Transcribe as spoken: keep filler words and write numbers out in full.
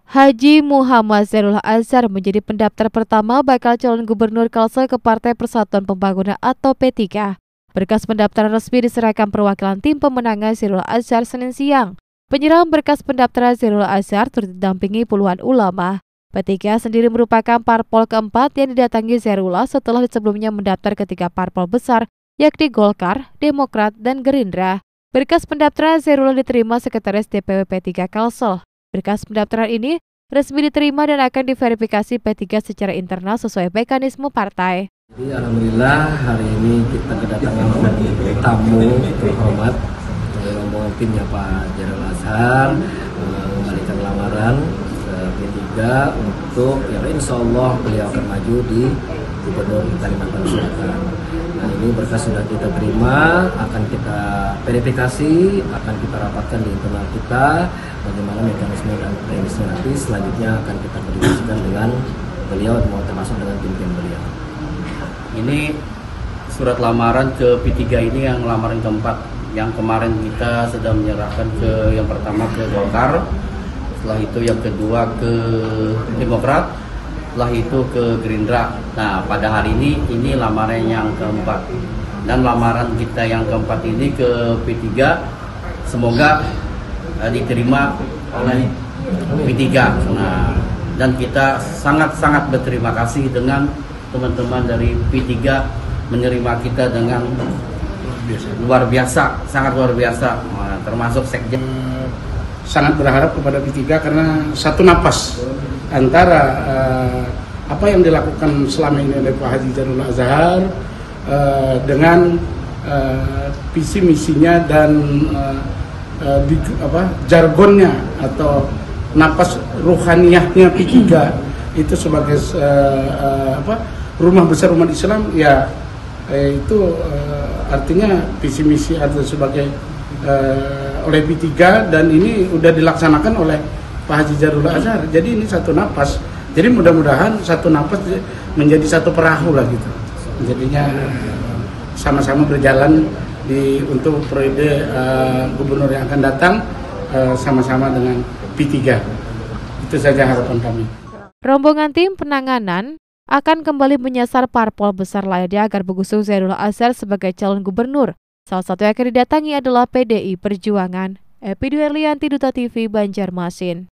Haji Muhammad Zairul Azhar menjadi pendaftar pertama bakal calon gubernur Kalsel ke Partai Persatuan Pembangunan atau P tiga. Berkas pendaftaran resmi diserahkan perwakilan tim pemenangan Zairul Azhar Senin siang. Penyerahan berkas pendaftaran Zairul Azhar turut didampingi puluhan ulama. P tiga sendiri merupakan parpol keempat yang didatangi Zairullah setelah sebelumnya mendaftar ketiga parpol besar, yakni Golkar, Demokrat, dan Gerindra. Berkas pendaftaran Zairullah diterima Sekretaris D P W P tiga Kalsel. Berkas pendaftaran ini resmi diterima dan akan diverifikasi P tiga secara internal sesuai mekanisme partai. Jadi, alhamdulillah hari ini kita kedatangan tamu terhormat dari rombongan timnya Pak Zairul Azhar mengembalikan lamaran ke P tiga untuk ya insya Allah beliau akan maju di Gubernur Kalimantan Selatan. Nah, ini berkas sudah kita terima, akan kita verifikasi, akan kita rapatkan di internal kita bagaimana mekanisme dan teknisnya nanti selanjutnya akan kita koordinasikan dengan beliau mau termasuk dengan tim-tim beliau. Ini surat lamaran ke P tiga ini yang lamaran keempat, yang kemarin kita sudah menyerahkan ke yang pertama ke Golkar, setelah itu yang kedua ke Demokrat, setelah itu ke Gerindra. Nah, pada hari ini ini lamaran yang keempat, dan lamaran kita yang keempat ini ke P tiga semoga uh, diterima oleh P tiga. Nah, dan kita sangat-sangat berterima kasih dengan teman-teman dari P tiga menerima kita dengan luar biasa, sangat luar biasa, nah, termasuk sekjen. Sangat berharap kepada P tiga karena satu napas antara uh, apa yang dilakukan selama ini oleh Pak Haji Zairul Azhar uh, dengan uh, visi misinya dan uh, uh, di, apa, jargonnya atau napas ruhaniyahnya P tiga itu sebagai uh, uh, apa, rumah besar umat Islam, ya eh, itu uh, artinya visi misi atau sebagai uh, oleh P tiga, dan ini sudah dilaksanakan oleh Pak Haji Zairul Azhar. Jadi ini satu napas. Jadi mudah-mudahan satu napas menjadi satu perahu lah gitu. Jadinya sama-sama berjalan di untuk periode uh, gubernur yang akan datang uh, sama-sama dengan P tiga. Itu saja harapan kami. Rombongan tim penanganan akan kembali menyasar parpol besar lainnya agar mengusung Zairul Azhar sebagai calon gubernur. Salah satu yang akan didatangi adalah P D I Perjuangan. Epi Duerlianti, Duta T V, Banjarmasin.